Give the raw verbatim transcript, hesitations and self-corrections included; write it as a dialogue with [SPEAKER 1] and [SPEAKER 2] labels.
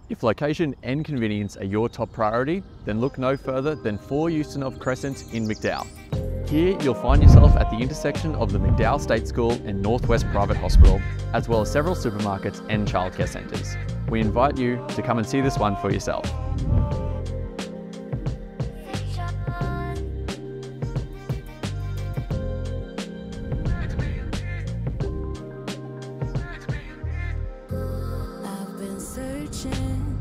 [SPEAKER 1] If location and convenience are your top priority, then look no further than four Ustinov Crescent in McDowall. Here you'll find yourself at the intersection of the McDowall State School and Northwest Private Hospital, as well as several supermarkets and childcare centres. We invite you to come and see this one for yourself.
[SPEAKER 2] I've been searching